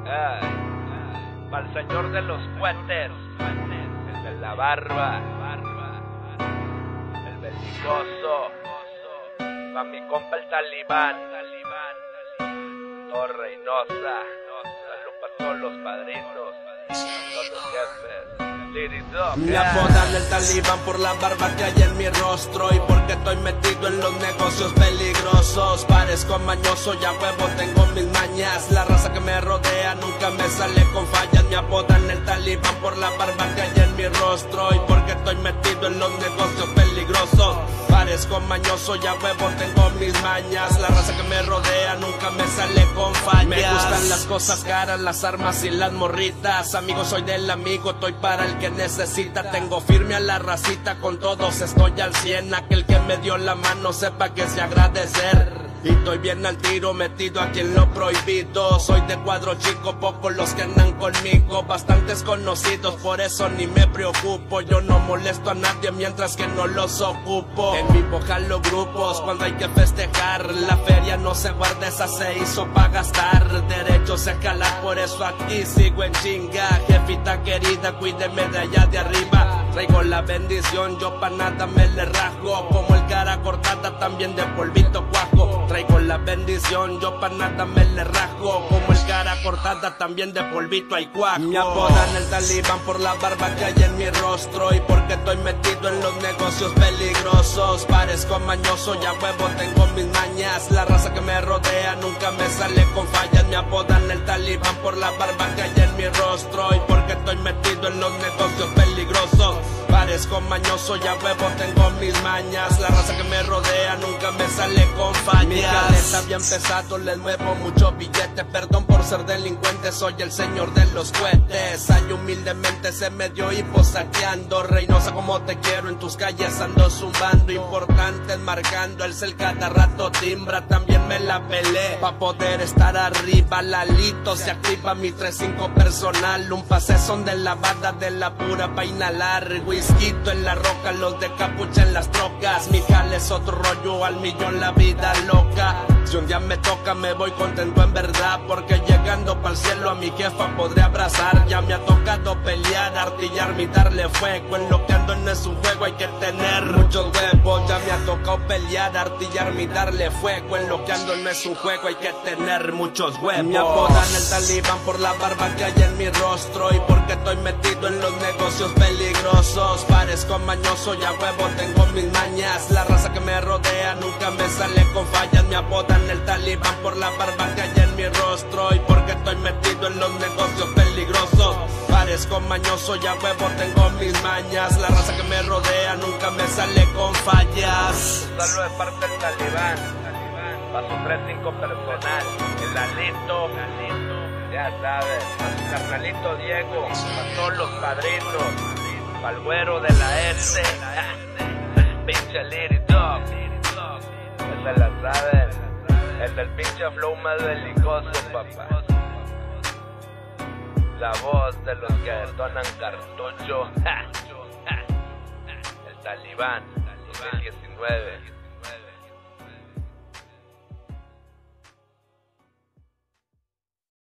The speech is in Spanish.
Para el señor de los cohetes, el de la barba, el belicoso, pa' mi compa el talibán, Torre Reynosa, salud pa' todos los padrinos, todos los jefes. Me apodan el talibán por la barba que hay en mi rostro y porque estoy metido en los negocios peligrosos. Parezco mañoso y a huevo tengo mis mañas. La raza que me rodea nunca me sale con fallas. Me apodan el talibán por la barba que hay en mi rostro y porque estoy metido en los negocios peligrosos. Parezco mañoso y a huevo tengo mis mañas. La raza que me rodea nunca me sale con fallas. Me gustan las cosas caras, las armas y las morritas. Amigo, soy del amigo, estoy para el que necesita. Tengo firme a la racita, con todos estoy al 100. Aquel que me dio la mano sepa que sé agradecer. Y estoy bien al tiro, metido aquí en lo prohibido. Soy de cuadro chico, pocos los que andan conmigo. Bastantes conocidos, por eso ni me preocupo. Yo no molesto a nadie mientras que no los ocupo. En vivo jalo grupos cuando hay que festejar. La feria no se guarda, esa se hizo pa' gastar. Derecho se jala, por eso aquí sigo en chinga. Jefita querida, cuídeme de allá de arriba. Traigo la bendición, yo pa' nada me le rasgo. Como el cara cortada, también de polvito cuajo. Traigo la bendición, yo pa' nada me le rasgo. Como el cara cortada, también de polvito hay cuajo. Me apodan el talibán por la barba que hay en mi rostro y porque estoy metido en los negocios peligrosos. Parezco mañoso y a huevo tengo mis mañas. La raza que me rodea nunca me sale con fallas. Me apodan el talibán por la barba que hay en mi rostro y porque estoy metido en los negocios peligrosos. Parezco mañoso y a huevo tengo mis mañas. La raza que me rodea nunca me sale con fallas. Mi cabeza bien pesado, les muevo muchos billetes. Perdón por ser delincuente, soy el señor de los cohetes. Ay, humildemente se me dio hipo saqueando. Reynosa como te quiero, en tus calles ando zumbando. Importantes marcando, el cel cada rato timbra. También me la pelé pa' poder estar arriba. Lalito se activa mi 3-5 personal. Un pase son de la banda de la pura pa' inhalar. Whisquito en la roca, los de capucha en las trocas. Mi jale es otro rollo, al millón la vida loca. Si un día me toca me voy contento en verdad, porque llegando pa'l cielo a mi jefa podré abrazar. Ya me ha tocado pelear, artillar, mi darle fuego. En lo que ando no es un juego, hay que tener muchos huevos. Ya me ha tocado pelear, artillar, mi darle fuego. En lo que ando no es un juego, hay que tener muchos huevos. Me apodan el talibán por la barba que hay en mi rostro y porque estoy metido en los negocios peligrosos. Parezco mañoso y a huevo tengo mis mañas. La raza que me rodea nunca me sale con fallas. Me apodan el talibán por la barba que hay en mi rostro y porque estoy metido en los negocios peligrosos. Parezco mañoso y a huevo tengo mis mañas. La raza que me rodea nunca me sale con fallas. Un saludo de parte del talibán, pa' su 3-5 personal, el Alito, ya sabes, pa' su carnalito Diego, pa' todos los padrinos, pa' el güero de la S, pinche Litty Dog, ese la saben. El del pinche flow más belicoso, papá. La voz de los que detonan cartucho. El talibán 2019.